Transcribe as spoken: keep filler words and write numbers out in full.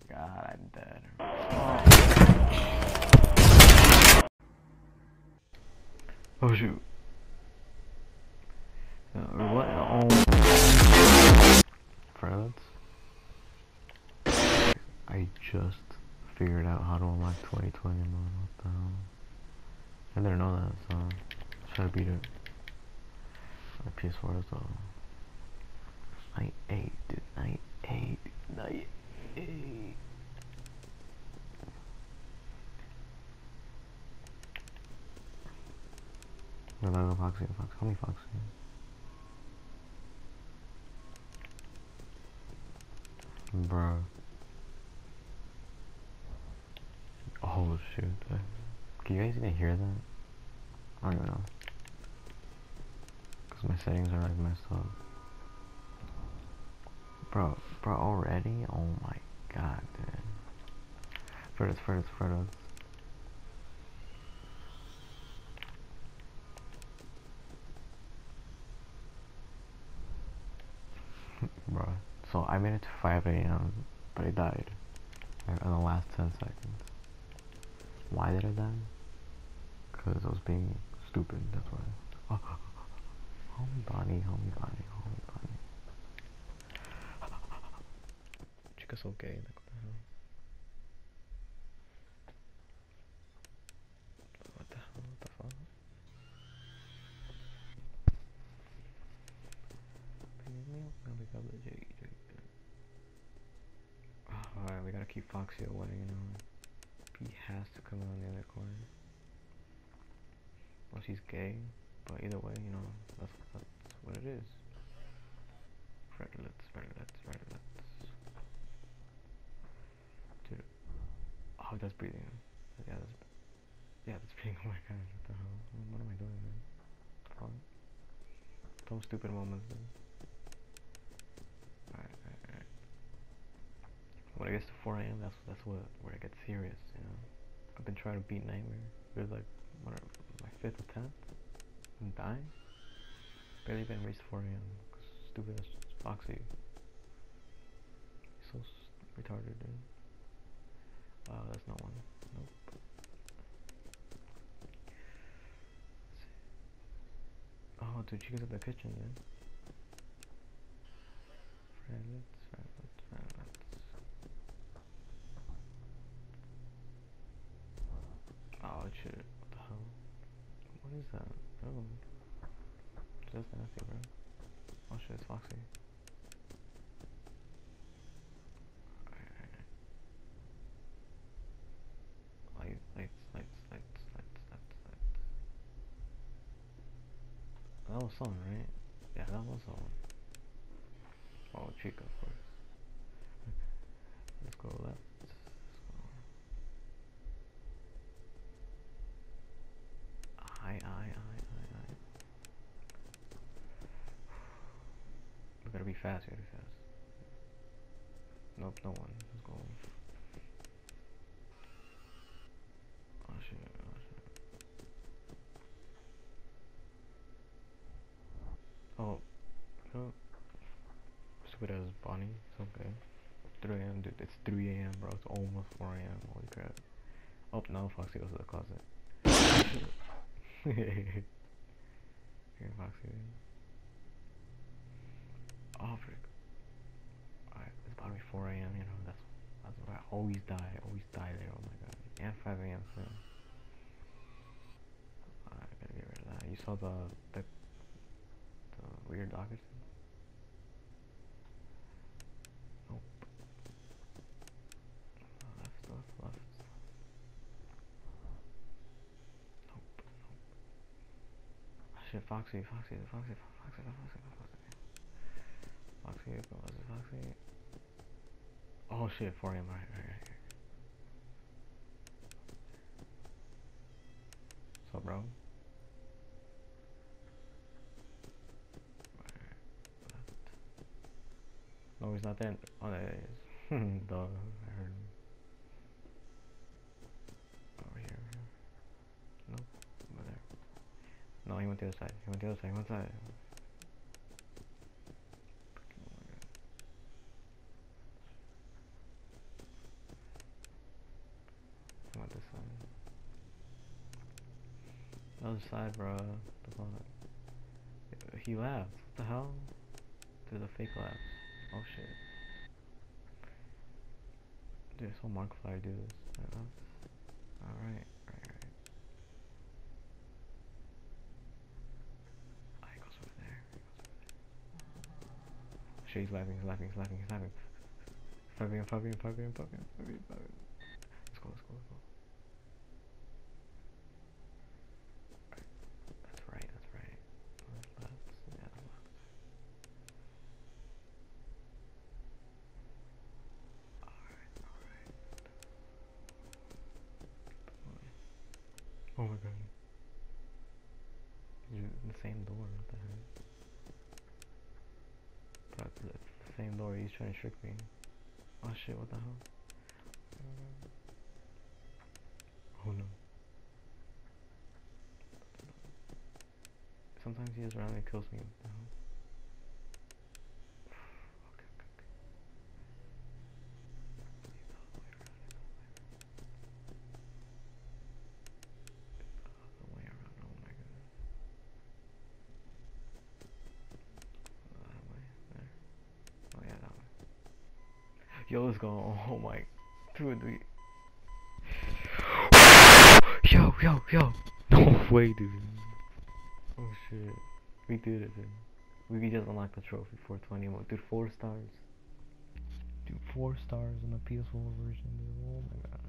god, I'm dead. Oh, oh shoot. Uh, what? Oh. Friends? I just figured out how to unlock twenty twenty mode. What the hell? I didn't know that, so let's try to beat it. My P S four is though. Night eight, dude. Night eight. Night eight. No, no, no, Foxy, Foxy. Call me Foxy. Bro. Oh shoot. Can you guys even hear that? I don't even know. Cause my settings are like messed up. Bro, bro, already? Oh my god, dude. Furthest, furthest, furthest. Bro, so I made it to five A M, but I died in the last ten seconds. Why did I die? Because I was being stupid, that's why. Oh, homie Bonnie, homie Bonnie, homie Bonnie. Chica's so gay, like what the hell? What the hell, what the fuck? Alright, we gotta keep Foxy away, you know. He has to come out on the other corner. Well, she's gay, but either way, you know, that's, that's what it is. Redlets, redlets, redlets. Dude. Oh, that's breathing. Yeah, that's, yeah, that's breathing. Oh my god, what the hell? What am I doing, man? Oh. Those stupid moments, man. Alright, alright, alright. When it gets to four A M, that's that's what where it gets serious, you know. I've been trying to beat Nightmare. It was like, what are, my fifth attempt? I'm dying? Barely even reached four A M. Stupid as Foxy. He's so retarded, dude. Uh, that's not one. Nope. Oh, dude, Chica's at the kitchen, dude. Friendlets, friendlets, friendlets. Oh, shit. What the hell? What is that? Oh. That's nasty, bro. Oh shit, it's Foxy. Lights, lights, lights, lights, lights, lights, lights. That was someone, right? Yeah, that was someone. Oh, Chica, of course. Let's go left. Let's go. Aye, aye, aye, aye, aye. We gotta be fast, we gotta be fast. Nope, no one. Let's go. Oh shit, oh shit. Oh, no. Stupid as Bonnie, it's okay. three A M, dude, it's three A M, bro. It's almost four A M. Holy crap. Oh, now Foxy goes to the closet. Here, Foxy. Oh, frick. Alright, it's about to be four A M, you know. That's that's where I always die. I always die there. Oh my god. And five A M soon. Alright, gotta get rid of that. You saw the, the, the weird dockers? Nope. Left, left, left. Nope, nope. Oh, shit, Foxy, Foxy, Foxy, Foxy, Foxy, Foxy. Foxy, was it Foxy? Oh shit, four A M, right, right, right. What's up, bro? Right, left. No, he's not there. Oh, there he is. Duh, I heard him. Over here, over here. Nope, over there. No, he went the other side. He went the other side, he went the other side. side. Other side, bro. The fuck? He laughed. What the hell? Dude, a fake laugh. Oh shit. Dude, I saw Markiplier do this. Alright, right, right. Oh, he goes over there. He goes over there. Shit, he's laughing, he's laughing, he's laughing, he's laughing. Fucking, fucking, fucking, fucking, fucking, fucking. Let's go, let's go, let's go. That's right, that's right. That's left. Yeah, that's left. Alright, alright. Oh my god. You're in the same door, what the heck? Bro, it's the same door, he's trying to trick me. Oh shit, what the hell? Oh no. Sometimes he just randomly kills me. What the hell? Okay, okay, okay. The way around, oh my goodness. That way, there. Oh yeah, that way. Yo, let's go. Oh my. Dude, we. Yo, yo, yo. No way, dude. Oh shit. We did it, dude. We just unlocked the trophy, four twenty. Dude, four stars. Dude, four stars in the P S four version, dude. Oh my god.